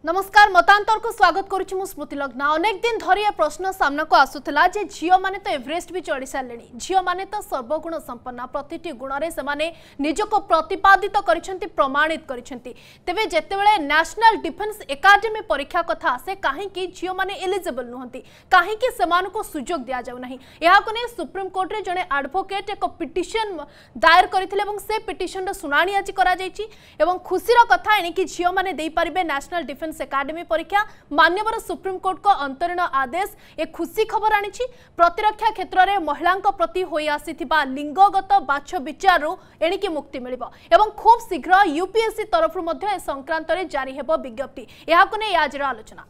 नमस्कार मतांतर को स्वागत करुच्ची मु स्मृति लग्ना। अनेक दिन धरी यह प्रश्न सामना को आसुला जे झील मैंने तो एवरेस्ट भी चढ़ी सारे झील मैंने तो सर्वगुण संपन्न प्रतिटी गुण से माने निजक प्रतिपादित कर प्रमाणित कर तेरे जितेबाला नेशनल डिफेन्स एकाडेमी परीक्षा कथा आसे कहीं झील मैंने एलिजिबल नुहति कहीं सुजोग दि जाऊना यह सुप्रीम कोर्ट रे जड़े एडवोकेट एक पिटिशन दायर करते से पिटिशन शुणाणी आज कर खुशीर कथा एणिकी झील मैंने दे पारे नेशनल डिफेन्स एकाडेमी परीक्षा मान्यवर सुप्रीम कोर्ट को अंतरीण आदेश एक खुशी खबर आनी प्रतिरक्षा क्षेत्र में महिला प्रति होई आसीथिबा लिंगगत बाछ विचार एणिकी मुक्ति मिलिबो एवं खूब शीघ्र यूपीएससी तरफ संक्रांत रे जारी हेबो विज्ञप्ति याकु ने आज आलोचना।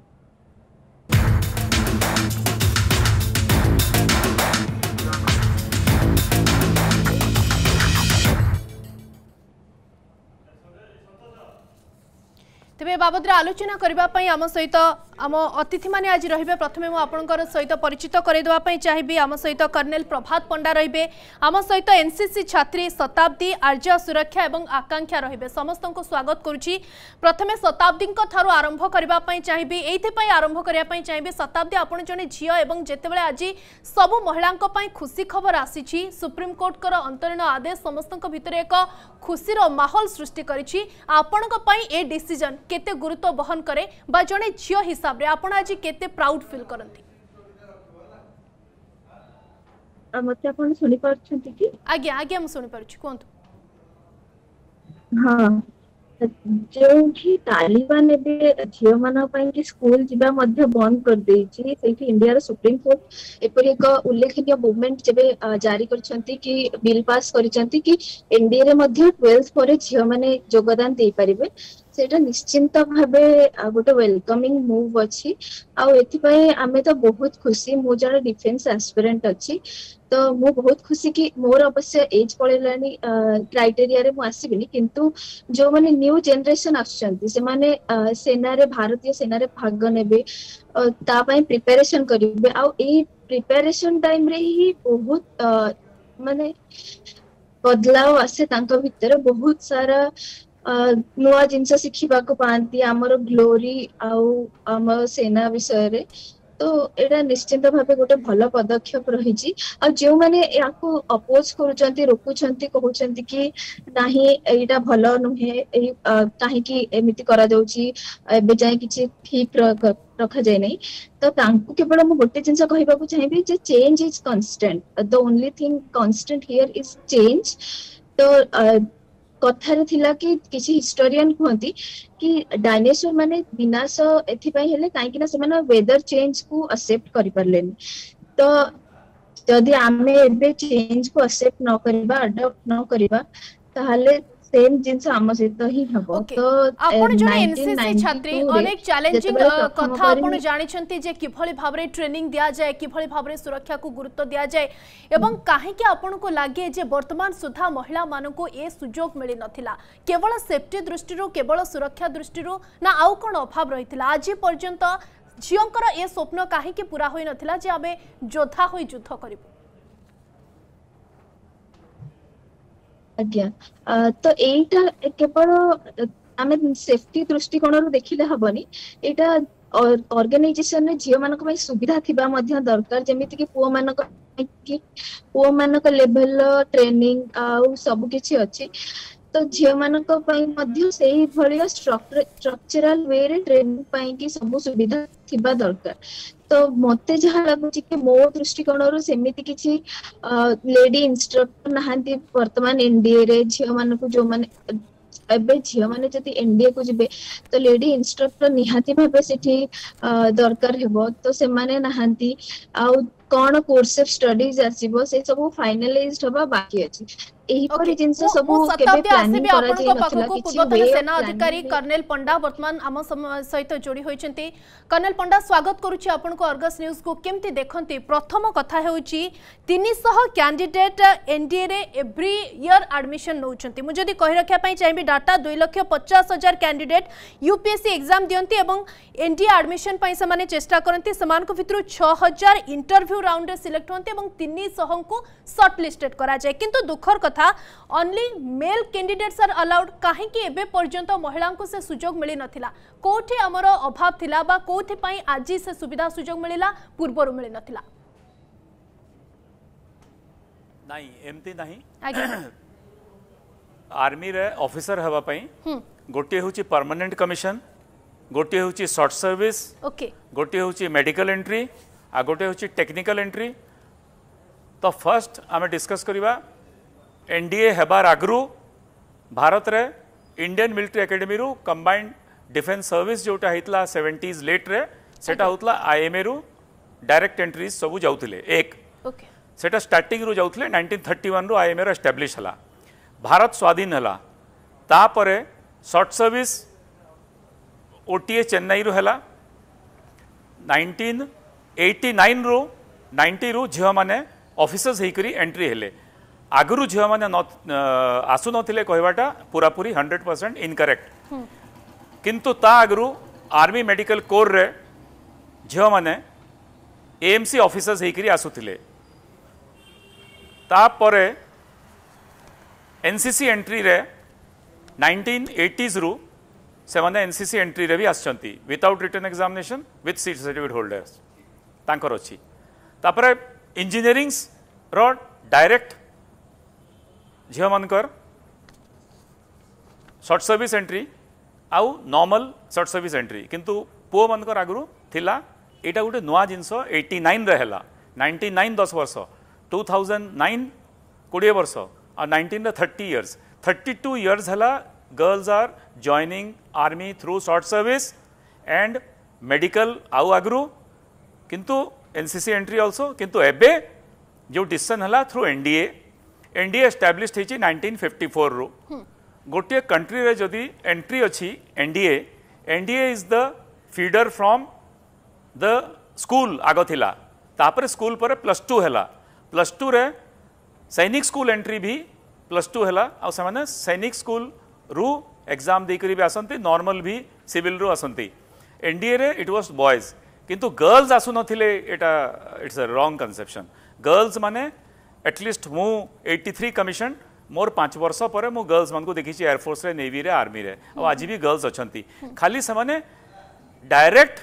तेरे बाबद आलोचना करने आम सहित आम अतिथि माने आज रहिबे। प्रथमे मु आपनकर सहित परिचित करदेवा पई चाहिबी। आम सहित कर्नेल प्रभात पंडा रहिबे, आम सहित एनसीसी छात्री शताब्दी आर्य सुरक्षा एवं आकांक्षा रहिबे। समस्त को स्वागत करुछि। प्रथमे शताब्दी थारु आरंभ करबा पई चाहिबी, एइथे पई आरंभ करिया पई चाहिबी। शताब्दी आपण जने झियो एवं जेतेबेले आज सबु महिलांक पई खुशी खबर आसीछि सुप्रीम कोर्ट कर अंतरीण आदेश समस्तक भितरे एक खुशीर माहौल सृष्टि करिछि। आपणक पई ए डिसीजन केते गुरुत्व बहन करे बा जने झियो हिसाब रे आपण आज केते प्राउड फील करंती? मते आपण सुनि पारछंती कि? आज्ञा आज्ञा मु सुनि पारछु कोंतु। हां जो तालिबान झील मान कि स्कूल जीवा बंद कर देछि सेठी इंडिया सुप्रीम कोर्ट एपरि एक उल्लेखनीय मूवमेंट जबे जारी करछंती कि बिल पास करछंती कि इंडिया रे मध्य 12th पर झील माने योगदान दे परिबे। सेटा निश्चिंत भाबे गोटे वेलकमिंग मूव अछि आ एथि पय आमे तो बहुत खुशी। मु जण डिफेंस एस्पिरेंट अछि तो मु बहुत खुशी कि मोर अवश्य एज पळेलानी क्राइटेरिया रे मु आसीबिनी, किंतु जो माने न्यू जनरेशन आछंती से माने सेना रे भारतीय सेना रे भाग नेबे ता पय प्रिपरेशन करिबे। आ ए प्रिपरेशन टाइम रे ही बहुत माने बदलाव आसे तांका भितर बहुत सारा नुआ जिनस शिखिबा को पांती हमर ग्लोरी आम सेना विषय रे। तो एटा निश्चित भाबे गोटे भलो पदक्षेप रहिछि। आ जो माने याको अपोज करूचंती रोकुचंती कहउचंती कि नाही एटा भलो नुहे काहे कि एमिति करा जाउची एबे जाय किछि ठीक रखा जाय नै। तो तांकु केवल मु गोटे जिंस कहिबा को चाहिबी जे change is constant, the only thing constant here is change. तो कथारे थिला कि किछि हिस्टोरियन कहती कि डायनासोर माने विनाश एथि पई हेले काहे कि ना से माने वेदर चेंज को एक्सेप्ट करि परलेनी। तो जदि आमे एबे चेंज को एक्सेप्ट न करबा अडॉप्ट न करबा ताहाले सेम जिंस आम सहित ही हबो। तो आपण जने एनसीसी छात्री अनेक चैलेंजिंग कथा आपण जानिछंती जे किभली भाबरे ट्रेनिंग दिया जाय, किभली भाबरे सुरक्षा को गुरुत्व दिया जाय एवं काहे कि आपण को लागे जे वर्तमान सुधा महिला मानको को ए सुजोग मिली नथिला केवल सेफ्टी दृष्टिरो केवल सुरक्षा दृष्टिरो ना आउ कोन अभाव रहितला। आज पर्यंत झियंकर ए स्वप्न काहे कि पूरा होई नथिला जे आबे योद्धा होई युद्ध करिबो? आज्ञा तो एटा केवल आमे सेफ्टी दृष्टिकोण रो देखिले हबनी। एटा ऑर्गेनाइजेशन ने झियो मानक पई सुविधा थिबा मध्ये दरकार जेमिति कि पुओ मानक लेवल ट्रेनिंग आ सब किछि अछि। तो झियो मानक पई मध्ये सेही भलिया स्ट्रक्चरल वे रे ट्रेनिंग पई कि सब सुविधा थिबा दरकार। तो मते जहा लागुची कि मो दृष्टिकोण रो सेमिति किछि लेडी इंस्ट्रक्टर नहांती वर्तमान एनडीए रे झियो मानक जो माने एबे झियो माने जति एनडीए को जिबे तो लेडी इंस्ट्रक्टर निहाती भाबे सेठी दरकार हेबो। तो से माने नहांती आ कोन कोर्स ऑफ स्टडीज आसीबो से सब फाइनलाइज्ड होबा बाकी अछि। एही परि जिंस सब केबे प्लानिंग करा जाय नथला किछि। पूर्वतन सेना अधिकारी कर्नेल पंडा वर्तमान आम सहित जोड़ी होइचंती। कर्नेल पंडा स्वागत करूछि आपन को अर्गस न्यूज को। केमती देखंती प्रथम कथा हेउछि 300 कैंडिडेट एनडीए रे एवरी ईयर एडमिशन नउचंती। मु जदी कहि रखिया पई चाहिबी डाटा 2,50,000 कैंडिडेट यूपीएससी एग्जाम दियंती एवं एनडीए एडमिशन पई से माने चेष्टा करंती। समान को भितरु 6000 इंटरव्यू राउंड रे सिलेक्ट होंती एवं 300 को शॉर्ट लिस्टेड करा जाय। किंतु दुखर कथा only male candidates are allowed कहीं एबे पर्यंत महिला को से सुजोग मिली नथिला कोठी हमर अभाव थिला बा कोठी पई आज से सुविधा सुजोग मिलिला पूर्वरु मिली नथिला नहीं एमती नहीं आगे आर्मी रे ऑफिसर हवा पई गोटे होची परमानेंट कमिशन गोटे होची शॉर्ट सर्विस ओके गोटे होची मेडिकल एंट्री आ गोटे होची टेक्निकल एंट्री तो फर्स्ट आमे डिस्कस करिबा एनडीए हेबार आगरू भारत रे इंडियन मिलिट्री एकेडमी रु कंबाइंड डिफेंस सर्विस जोटा हितला 70s लेट रे सेटा होतला आईएमए रु डायरेक्ट एंट्रीज सब जाउथिले एक ओके सेटा स्टार्टिंग रु जाउथिले 1931 रु आईएमए रो एस्टैब्लिश हला भारत स्वाधीन हला तापरे शॉर्ट सर्विस ओटीए चेन्नई रु हला 1989 रु 90 रु झियो माने ऑफिसर्स हेकरी एंट्री हेले आगरू झियो माने आसु नथिले कहबाटा पूरा पूरी 100% इनकरेक्ट किंतु ता आगरू आर्मी मेडिकल कोर रे झियो माने एएमसी ऑफिसर्स हेकरी आसुथिले तापरे एनसीसी एंट्री रे 1980s रु से माने एनसीसी एंट्री रे भी आछंती without written examination with C certificate holders तांकर अछि तापरे इंजीनियरिंग रो डायरेक्ट झियो मानकर शॉर्ट सर्विस एंट्री आउ नॉर्मल शॉर्ट सर्विस एंट्री किंतु पुओ मानकर आगरू थिला एटा गुटे नुआ जिंस 89 रे हला 99 10 वर्ष 2009 20 वर्ष और 19 रे 30 इयर्स 32 इयर्स हला girls are joining army through short service and medical आउ आगरू किंतु एनसीसी एंट्री आल्सो किंतु एबे जो डिसीजन हला थ्रू एनडीए एस्टैब्लिश्ड होची 1954 रु गोटे कंट्री रे जदि एंट्री अछि NDA is the feeder from the school आगो थिला तापर स्कूल पर +2 हला +2 रे सैनिक स्कूल एंट्री भी +2 हला आ समान सैनिक स्कूल रु एग्जाम देकरी भी आसंती नॉर्मल भी सिविल रु आसंती एनडीए रे इट वाज बॉयज किंतु गर्ल्स आसु नथिले एटा it's a wrong conception girls माने एटलिस्ट मु 83 कमिशन मोर 5 वर्ष पर मु गर्ल्स मान को देखी एयरफोर्स रे नेवी रे आर्मी रे और आज भी गर्ल्स अछंती खाली से माने डायरेक्ट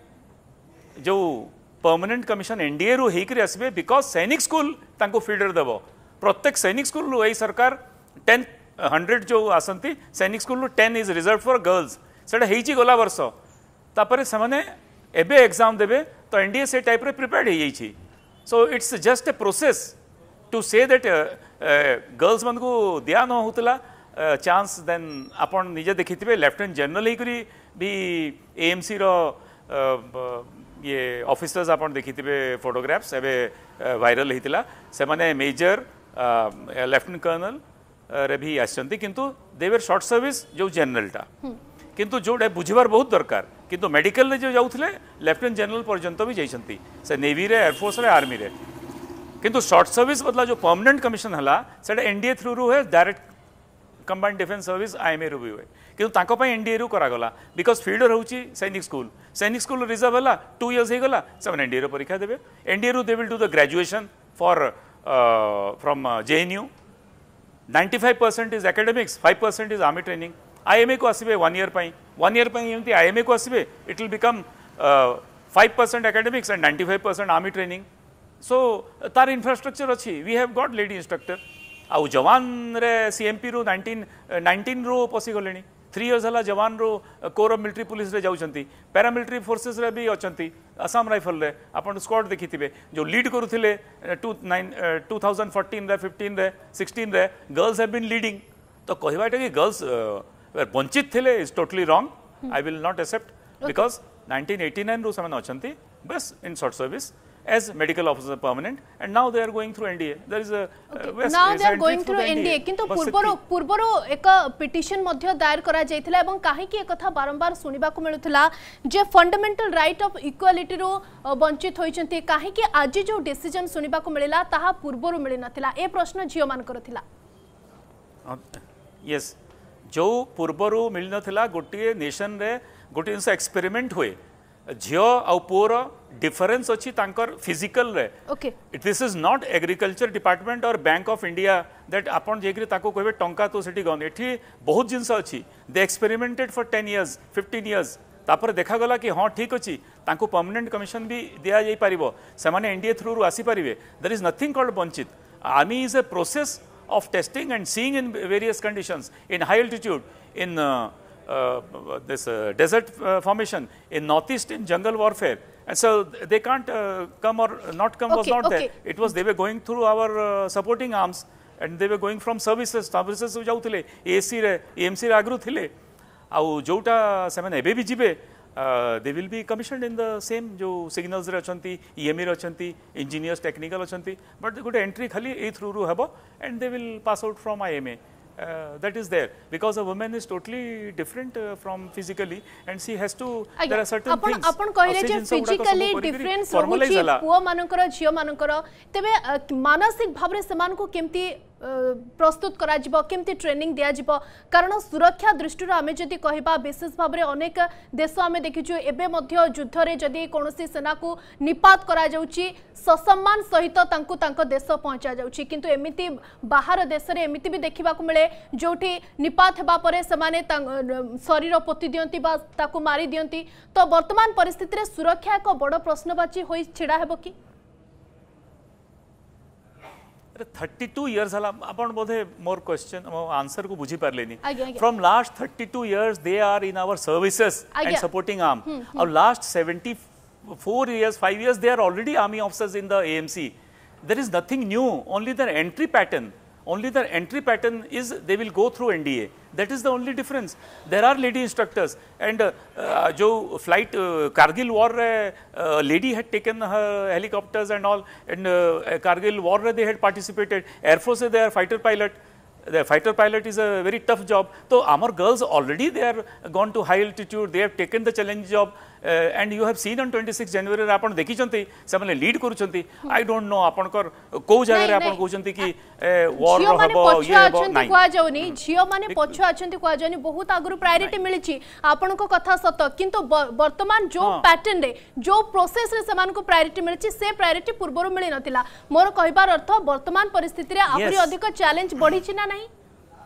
जो परमानेंट कमिशन एनडीए रु हेकरी आसबे बिकॉज सैनिक स्कूल तांको फीडर देबो प्रत्येक सैनिक स्कूल रु एई सरकार 100 जो आसंती सैनिक स्कूल रु 10 इज रिजर्व फॉर गर्ल्स सेटा हेची गला वर्ष तापरे से माने एबे एग्जाम देबे तो एनडीए से टाइप रे प्रिपेयर्ड हे जाईची so it's just a process to say that girls मन को दिया न होतला चांस देन आपण निजे देखिथिबे लेफ्टिनेंट जनरल हेकरी भी एएमसी रो ये ऑफिसर्स आपण देखिथिबे फोटोग्राफ्स एबे वायरल हितला से माने मेजर लेफ्टिनेंट कर्नल रे भी आछंती किंतु दे वर शॉर्ट सर्विस जो जनरल टा किंतु जोडे बुझिबार बहुत दरकार किंतु मेडिकल रे जो जाउथले लेफ्टिनेंट जनरल पर्यंत भी जाइछंती से नेवी रे एयरफोर्स रे आर्मी रे किंतु शॉर्ट सर्विस बदला जो परमानेंट कमिशन हला सेटा एनडीए थ्रू रु है direct combined defence service IMA रु भी हुए किंतु तांको पई एनडीए रु करा गला बिकॉज फील्डर होची सैनिक स्कूल रिजर्व हला 2 इयर्स हे गला से एनडीए रो परीक्षा देबे एनडीए रु they will do the graduation for from JNU 95% is academics 5% is army training IMA को आसीबे 1 ईयर पई एमती आईएमए को आसीबे it will become 5% academics and 95% army training so तार इंफ्रास्ट्रक्चर अच्छी we have got lady instructor आउ जवान रे सीएमपी रु 19 रु पसी गलेनी 3 इयर्स हला जवान रो कोर ऑफ मिलिट्री पुलिस रे जाउछंती पैरामिलिट्री फोर्सेस रे भी अछंती असम राइफल रे आपण स्क्वाड देखिथिबे जो लीड करूथिले 2014 रे 15 रे 16 रे गर्ल्स हैव बीन लीडिंग तो कहबाटा कि गर्ल्स वंचित थिले is totally wrong I will not accept because 1989 रु समान अछंती बस in short service as medical officer permanent and now they are going through NDA there is a now they are going through NDA किंतु पूर्वरो एक petition मध्य दायर करा जायथिला एवं काहे कि एकथा बारंबार सुनिबा को मिलुथिला जे फंडामेंटल राइट ऑफ इक्वालिटी रो वंचित होइचंती काहे कि आज जो डिसीजन सुनिबा को मिलिला ताहा पूर्वरो मिलि नथिला ए प्रश्न जियो मान करथिला यस जो पूर्वरो मिलि नथिला गोटिए नेशन रे गोटिए एक्सपेरिमेंट हुए झियो आउ पुअर डिफरेंस अच्छी तांकर फिजिकल रे okay this is not agriculture department or bank of India that आपन जेकरी ताको कहबे टंका तो सेठी गन एठी बहुत जिंस अच्छी they experimented for 10 years 15 years तापर देखा गला कि हाँ ठीक अच्छी तांको परमानेंट कमिशन भी दिया जाई परिबो से माने एनडीए थ्रू रु आसी परिबे देयर इज नथिंग कॉल्ड वंचित army is a process of testing and seeing in various conditions in high altitude in this desert formation in northeast in jungle warfare and so they can't come or not come was not there it was they were going through our supporting arms and they were going from services जाउथिले AC रे MC रे आगरु थिले आउ जोटा से माने एबे भी जिबे they will be commissioned in the same जो signals रे अछंती EME रे अछंती engineers technical अछंती but good entry खाली ए through रू हबो and they will pass out from IMA that is there because a woman is totally different from physically and she has to there are certain things अपन कहले जे physically difference रहुची पुओ मानकर झियो मानकर तबे मानसिक भाव रे समान को केमती प्रस्तुत करा जिवो केमती ट्रेनिंग दिया जिवो कारण सुरक्षा दृष्टि आमे जदि कहिबा विशेष भाव रे अनेक देश आमे देखिछु एबे मध्य युद्ध रे जदि कोनोसी सेना को निपात करा जाउची ससम्मान सहित तांको तांको देश पहुंचा जाउची किंतु एमिति बाहर देश रे एमिति भी देखिबा को मिले जोठी निपात हेबा परे समाने शरीर पोति दियंती बा ताको मारी दियंती तो वर्तमान परिस्थिति रे सुरक्षा एक बड़ प्रश्नवाची होई छिडा हेबो की 32 years hala apon bodhe more question answer ko bujhi parleni from last 32 years they are in our services and supporting arm our last 74 years 5 years they are already army officers in the AMC there is nothing new only their entry pattern is they will go through NDA that is the only difference there are lady instructors and jo flight Kargil war lady had taken her helicopters and all and Kargil war they had participated air force they are fighter pilot the fighter pilot is a very tough job so our girls already they are gone to high altitude they have taken the challenge job and you have seen on 26 January आपण देखि चंती से माने lead करू चंती I don't know आपण कर को जगह रे आपण कहू चंती कि वॉर हबो ये हबो नाही कोआ जाउनी झियो माने पछु अछंती कोआ जाउनी बहुत आगरु प्रायोरिटी मिलिछि आपण को कथा सत किंतु वर्तमान जो पैटर्न रे जो प्रोसेस रे समान को प्रायोरिटी मिलिछि से प्रायोरिटी पूर्वरु मिलि नथिला मोर कहिबार अर्थ वर्तमान परिस्थिति रे आहुरी अधिक चैलेंज बढ़ी छि ना नाही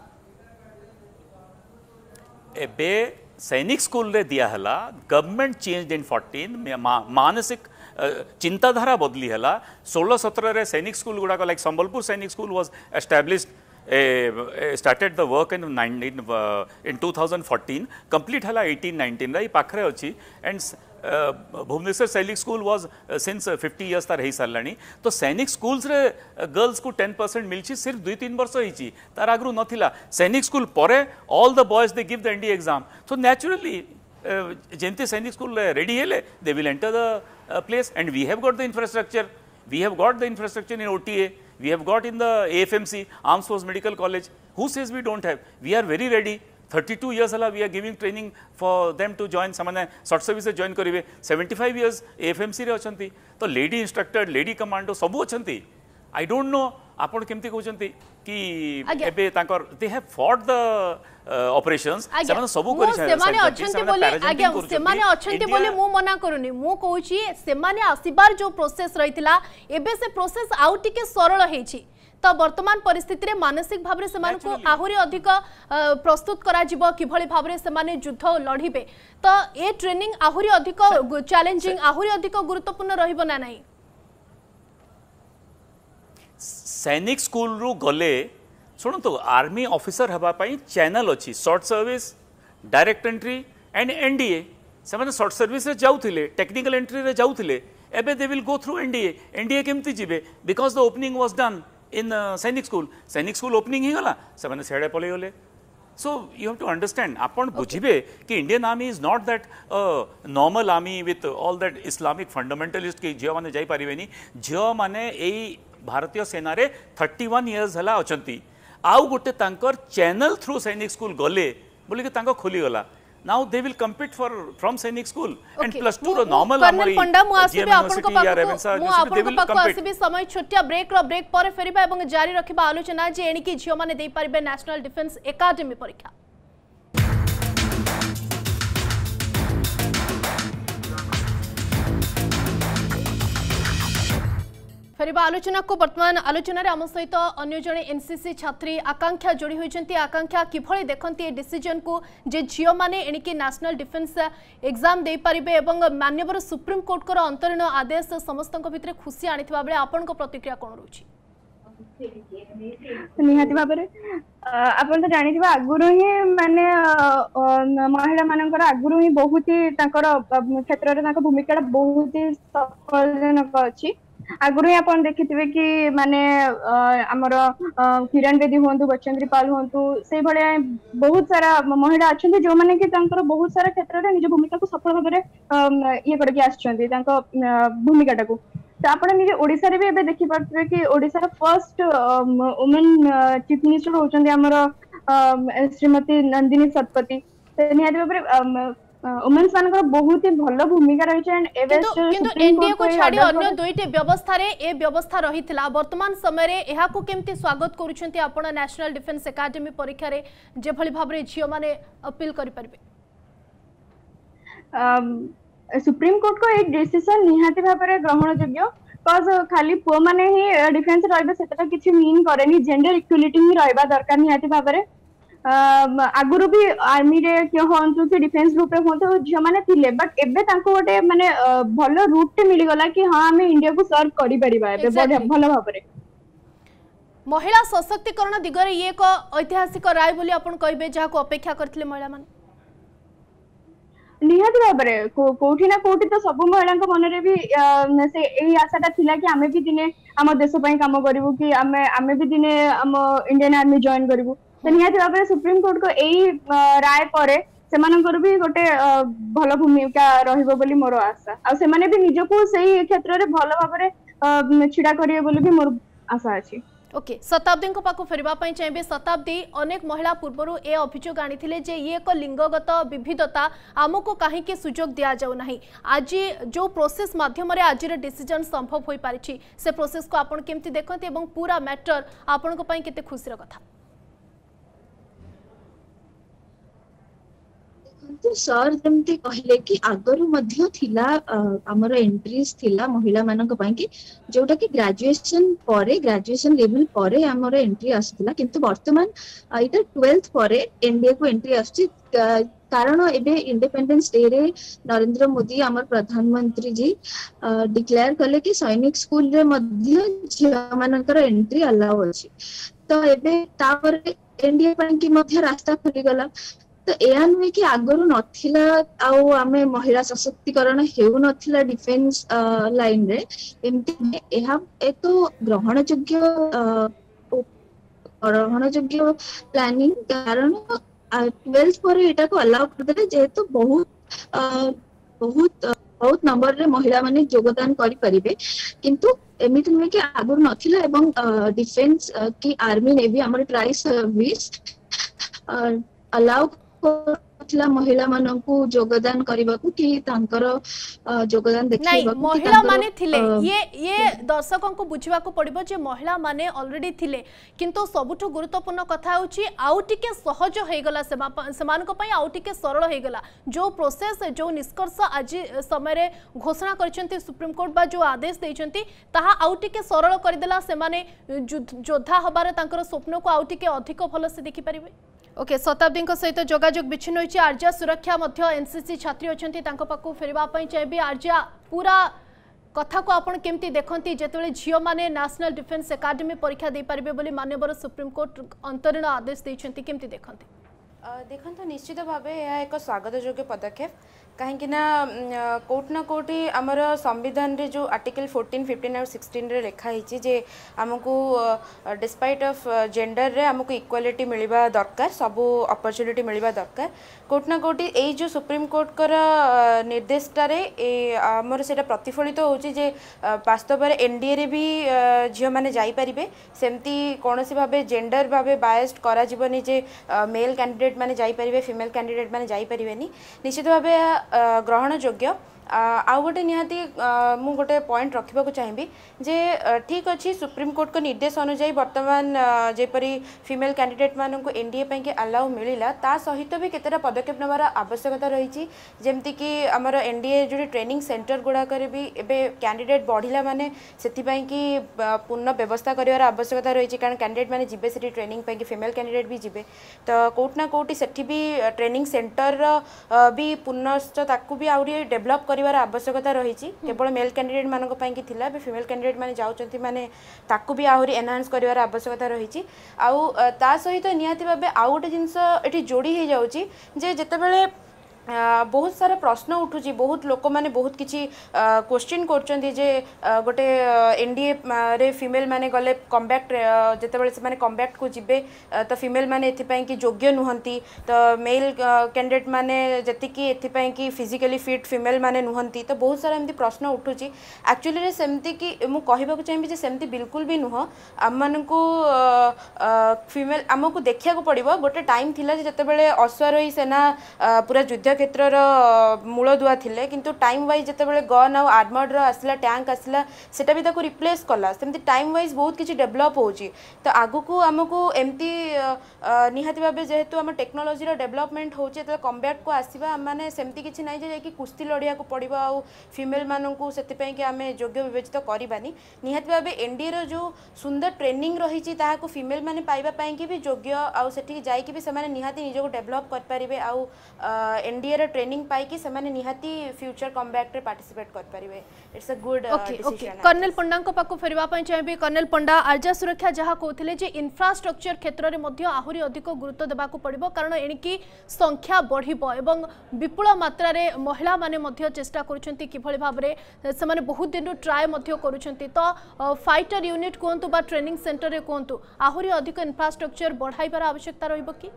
एबे सैनिक स्कूल रे दिया हला गवर्नमेंट चेंज इन 14 मानसिक चिंताधारा बदली हला 16-17 रे सैनिक school गुडा like Sambalpur Sainik school was established started the work in 2014 complete हला 18-19 रे पाखरे अछि and भुवनेश्वर सैनिक स्कूल वाज सिंस 50 इयर्स तार हे सारलानी तो सैनिक स्कूल्स रे गर्ल्स को 10% मिलछि सिर्फ 2-3 वर्ष हिची तार आगरु नथिला सैनिक स्कूल परे all the boys they give the ND exam so naturally जेंते सैनिक स्कूल रेडी हेले they will enter the place and we have got the infrastructure in OTA we have got in the AFMC Armed Forces Medical College who says we don't have we are very ready 32 years hala we are giving training for them to join samane short service join karibe 75 years AFMC रे अछंती तो lady instructor lady commando सब अछंती I don't know आपण केमती कहउचंती कि एबे तांकर they have fought the operations सेमाने सब करि छै सेमाने अछंती बोले आगे सेमाने अछंती बोले मु मना करूनी मु कहउची सेमाने आसीबार जो प्रोसेस रहितला एबे से प्रोसेस आउट के सरल हेछि तो वर्तमान परिस्थिति रे मानसिक भाव रे समान को आहुरी अधिक प्रस्तुत करा जिवो किभली भाव रे समान युद्ध लढिबे तो ए ट्रेनिंग आहुरी अधिक चैलेंजिंग आहुरी अधिक गुरुत्वपूर्ण रहिबो ना नाही सैनिक स्कूल रु गले सुन तो आर्मी ऑफिसर हबा पई चैनल अछि short service direct entry and NDA से माने शॉर्ट सर्विस रे जाउथिले टेक्निकल एंट्री रे जाउथिले एबे they will go through NDA केमती जिबे because the opening was done in Sainik school opening ही गला से माने सेडे पले गले so you have to understand आपण बुझिबे कि Indian army is not that normal army with all that Islamic fundamentalist के झियो माने जाई परिबेनी झियो माने एई भारतीय सेना रे 31 इयर्स हला अछंती आउ गोटे तांकर चैनल थ्रू सैनिक स्कूल गले बोले कि तांको खोली गला now they will compete from Sainik school and +2 रो नॉर्मल आमरी पंडा मु आसीबे आपन को पाको आसीबे समय छोटिया ब्रेक पर फेरिबा एवं जारी रखिबा आलोचना जे एनी कि झियो माने देई परिबे नेशनल डिफेंस एकेडमी परीक्षा फेरिबा आलोचना को वर्तमान आलोचना आम सहित अन्य जड़े एनसीसी छात्री आकांक्षा जोड़ी होती आकांक्षा किभली देखती ए डिसीजन को जे झील मैंने एणिकी नेशनल डिफेन्स एग्जाम दे पारिबे एवं माननीय सुप्रीम कोर्ट को अंतरीण आदेश समस्त भितर खुशी आनी बेले आपण प्रतिक्रिया कौन रोची निहाती भाव आप जानी आगुरी ही माने महिला मानकर आगुरी ही बहुत ही क्षेत्र में भूमिका बहुत ही सफलजनक अच्छी आगुरी आप देखिथे कि माने आमर किरण बेदी हूँ बचेंद्री पाल हूँ से भाया बहुत सारा महिला अच्छा जो मैंने कि बहुत सारा क्षेत्र में निज भूमिका को सफल भाव ये करके भूमिका को तो आप निजे ओडिशा रे भी एबे देखि पार्थे कि Odisha first women chief minister होचंदी हमर श्रीमती नंदिनी शतपथी तो निहाती भाव वुमेन्स मानकर बहुत ही भल भूमिका रही है किंतु एनडीए को छाड़ी अन्य दुईटी व्यवस्था रे ए व्यवस्था रहितला वर्तमान समय रे एहा को केमती स्वागत करूछंती आपण नेशनल डिफेन्स एकेडमी परीक्षा रे जे भली भाव रे झियो माने अपील करि परबे सुप्रीम कोर्ट को एक डिसीजन निहाती भाव में ग्रहण योग्य कज खाली पुओ माने ही डिफेन्स रहिबे सेटा किछि मीन करेनी जेंडर इक्वालिटी ही रहबा दरकार निहाती भाव में आगुरु भी आर्मी रे क्यों होंतु कि डिफेन्स ग्रुप रे होंतु झियो माने थिले बट एबे तांको गोटे माने भलो रूट टे मिली गला कि हां हमें इंडिया को सर्व करि परिबा एबे भलो भाव में महिला सशक्तिकरण दिगरे ये एक ऐतिहासिक राय बोली आपण कहबे जहा को अपेक्षा करथिले महिला माने निहाती भाव में कोठी ना कोठी तो सब महिला मन भी से यही आशाटा थिला कि आमे भी दिने आम देश काम करूँ कि आमे भी दिने आम इंडियन आर्मी जॉइन करूँ तो निहाती भाव में सुप्रीम कोर्ट को यही राय पर सेमानकर भी गोटे भल भूमिका रहिबो बोली मोर आशा आ सेमाने भी निजको सही क्षेत्र रे भल भाव में छिड़ा करिए बोली भी मोर आशा अछि ओके शताब्दी को पाखु फेरबा पई चाहिए शताब्दी अनेक महिला पूर्वरु ए अभियोग आनिथिले जे ये एक लिंगगत विविधता आमको कहीं के सुजोग दिया जाउ नहीं आज जो प्रोसेस माध्यम रे आज डिसीजन संभव होई पारिछि से प्रोसेस को आपण केमती देखंती एवं पूरा मैटर आपण को पई केते खुशी र कथा तो सर जमती कहले कि आगरु मध्य थिला हमर एंट्रीज थिला महिला मानक पई कि जोटा कि ग्रेजुएशन लेवल परे हमर एंट्री आसथिला किंतु वर्तमान इटा 12th परे एनडीए को एंट्री आछि कारण एबे इंडिपेंडेंस डे रे नरेंद्र मोदी हमर प्रधानमंत्री जी डिक्लेयर कले कि सैनिक स्कूल रे मध्य झिया मानकर एंट्री अलाउ अछि तो एबे तापर एनडीए पई कि मध्य रास्ता खुली गला तो एया नुहे कि आगरु नथिला आउ आमे महिला सशक्तिकरण हेउ नथिला डिफेन्स लाइन रे एमती एहा ए तो ग्रहण योग्य प्लानिंग कारण 12th पर एटा को अलाउ कर देले जेहेतु बहुत नंबर रे महिला माने योगदान करि परिबे किंतु एमिति नुहे कि आगरु नथिला एवं डिफेन्स की आर्मी नेवी हमर ट्राई सर्विस अलाउ महिला मानकु योगदान करबाकू कि तांकर योगदान देखैबाकू महिला माने थिले ये दर्शकों को बुझिबा को पड़िबो जे महिला माने ऑलरेडी थिले किंतु सबुठु गुरुत्वपूर्ण कथा होची आउ टिके सहज होई गला समान को पई आउ टिके सरल होई गला जो प्रोसेस जो निष्कर्ष आज समय रे घोषणा करछंती सुप्रीम कोर्ट बा जो आदेश दैछंती ताहा आउ टिके सरल कर देला से माने योद्धा हबार तांकर स्वप्न को आउ टिके अधिक भलो से देखि परिबे ओके शताब्दी सहित जोगाजोग विच्छिन्न होइछि आर्या सुरक्षा मध्य एनसीसी छात्री अछंती तांको पाखु फेरबा पई चाहिए आर्या पूरा कथा को आपण केमती देखंती जेतले झियो माने नेशनल डिफेन्स एकेडमी परीक्षा दे पारिबे बोली माननीय सुप्रीम कोर्ट अंतरीण आदेश दैछंती केमती देखंती देखो निश्चित भाव यह एक स्वागत योग्य पदक्षेप कहीं कोट ना कोटी आमर संविधान रे जो आर्टिकल 14, 15 और 16 रे लिखाई जे आमको डिस्पाइट ऑफ जेंडर रे आमको इक्वालिटी मिलवा दरकार सबू अपॉर्चुनिटी मिलवा दरकार कोट ना कोटी ए जो सुप्रीम कोर्ट कर निर्देशटारे आमर से प्रतिफलित होची जे वास्तव में एनडीए रे भी झियो माने जाई परिबे सेमती कोनोसी भाबे जेंडर भाबे बायस्ड करा जीवनी जे मेल कैंडिडेट माने जाई परिबे फीमेल कैंडिडेट माने जाई परिबेनी निश्चित भाबे ग्रहण योग्य आउ गोटे निहाती मु गोटे पॉइंट रखा चाहिए जे ठीक अच्छी सुप्रीम कोर्ट को निर्देश अनुसार बर्तमान जेपरी फीमेल कैंडिडेट मानक एनडीए पे अलाउ मिलला ता सहित भी केतेटा पदक्षेप नबार आवश्यकता रही जमती कि आमर एनडीए जो ट्रेनिंग सेंटर गुड़ाक भी एबे कैंडिडेट बढ़िला माने सेथिपाई कि पूर्ण व्यवस्था करार आवश्यकता रही कारण कैंडिडेट माने जिबे सेठी ट्रेनिंग पे फीमेल कैंडिडेट भी जिबे तो कोटना कोटी सेठी भी ट्रेनिंग सेंटर भी पुनश्च ताकू भी आउरी डेवलप करिवार आवश्यकता रही केवल मेल कैंडिडेट मानक पई कि थिला फीमेल कैंडिडेट माने जाउचंती माने ताकू भी आउरी एनहांस करिवार आवश्यकता रही आउ ता सहित निहाती भाबे आउ गोटे जिंस एठी जोड़ी हे जाउची जे जेतेबेले बहुत सारा प्रश्न उठुची बहुत लोक माने बहुत किछि क्वेश्चन करचंती जे गोटे एनडीए रे फीमेल माने गले कॉम्बैट जेतेबेले से माने कॉम्बैट को जिबे तो फीमेल माने एथि पई कि योग्य नुहंती तो मेल कैंडिडेट माने जति कि एथि पई कि फिजिकली फिट फीमेल माने नुहंती तो बहुत सारा एमती प्रश्न उठुची एक्चुअली रे सेमती कि मु कहबा को चाहिबी जे सेमती बिल्कुल भी नुह हम मानकू फीमेल हमकू देखिया को पड़िबो गोटे टाइम थिला जे जेतेबेले अश्वारोही सेना पूरा युद्ध क्षेत्र मूलदुआ थिले किंतु टाइम वाइज जेतेबेले गन आ आर्मर्ड आसला टैंक आसला सेटा भी ताको रिप्लेस कला सेमती टाइम वाइज बहुत किछि डेवलप होची तो आगु को हमकू एमती निहाती भाबे जेहेतु हम टेक्नोलॉजी रो डेवलपमेंट होची त कॉम्बैट को आसीबा माने सेमती किछि नै जे कि कुश्ती लड़िया को पड़िबा आ फीमेल माननकू सेति पई कि हमें योग्य विवेचित करिबानी निहाती भाबे एनडीए रो जो सुंदर ट्रेनिंग रही ताहाको फीमेल माने पाइबा पई कि भी योग्य आ सेठी जाई कि भी से माने निहाती निजो डेवलप कर परिबे आ एनडीए रो ट्रेनिंग पाई कि से माने निहाती फ्यूचर कॉम्बैट रे पार्टिसिपेट कर परिबे it's a good decision colonel Panda को पाको फेरवा पई चाहिबे कर्नल पंडा आर्जा सुरक्षा जहा कहथिले जे इंफ्रास्ट्रक्चर क्षेत्र रे मध्ये आहुरी अधिक गुरुत्व देबा को पड़िबो कारण एनिकी संख्या बढ़िबो एवं विपुल मात्रा रे महिला माने मध्ये चेष्टा करूछंती किभଳି भाबरे से माने बहुत दिन ट्राई मध्ये करूछंती तो फाइटर यूनिट कोंतु बा ट्रेनिंग सेंटर रे कोंतु आहुरी अधिक इंफ्रास्ट्रक्चर बढ़ाइबार आवश्यकता रहिबो कि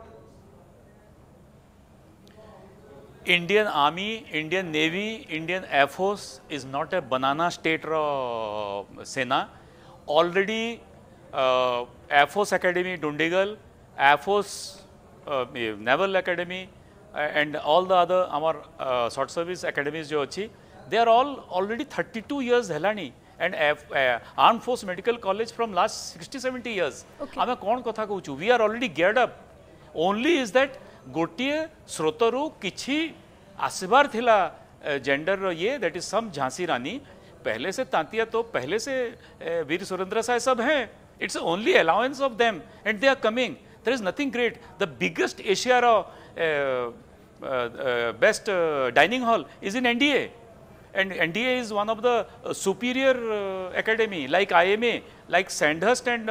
Indian Army, Indian Navy, Indian Air Force is not a banana state Sena. Already Air Force Academy, Dundigal, Air Force Naval Academy and all the other our short service academies jo achi, they are all already 32 years helani and Armed Force Medical College from last 60-70 years. Ame kon kotha कहूँ we are already geared up. Only is that गोटे स्रोतरु किछि आसबार थिला gender ये that is some Jhansi Rani पहले से तांतिया तो पहले से वीर सुरेंद्र साय सब हैं it's only allowance of them and they are coming there is nothing great the biggest Asia best dining hall is in NDA and NDA is one of the superior academy like IMA like Sandhurst and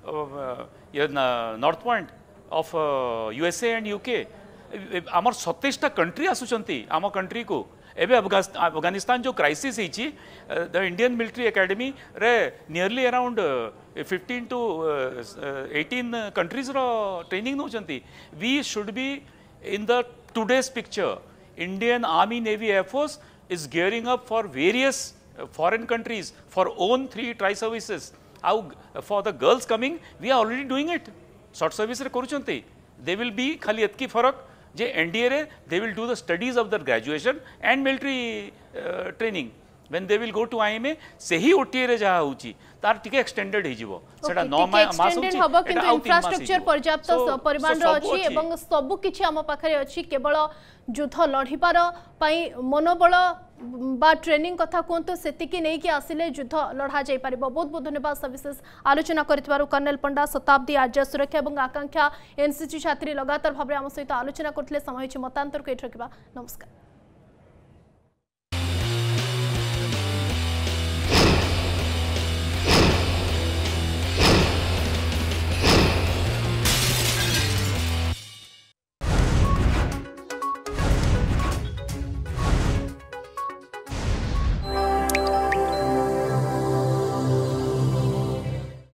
North Point of USA and UK आमर 27टा country आसुचंती आम country को एबे अफगानिस्तान जो crisis हिची the Indian military academy रे nearly around 15 to 18 countries रो training नौचंती we should be in the today's picture Indian army navy air force is gearing up for various foreign countries for own 3 tri services. For the girls coming, we are already doing it. Short service re koruchanti. They will be khali etki farak je NDA re they will do the studies of their graduation and military training. When they will go to IMA, sehi OTA re jaha hochi तार टिके extended हे जिवो सेटा 9 मास होची हबो किंतु infrastructure पर्याप्त परिमाण रो अछि एवं सब किछि हम पाखरे अछि केवल युद्ध लढिपार पई मनोबल बा ट्रेनिंग कथा कोंतो सेतिकी नै कि आसिले युद्ध लढा जाय परिबो बहुत बहुत धन्यवाद सविशेष आलोचना करथिबारु कर्नल पंडा शताब्दी आर्य सुरक्षा एवं आकांक्षा एनसीसी छात्री लगातार भाबरे हम सहित आलोचना करथिले समय छि मतांतर को एठ रखिबा नमस्कार।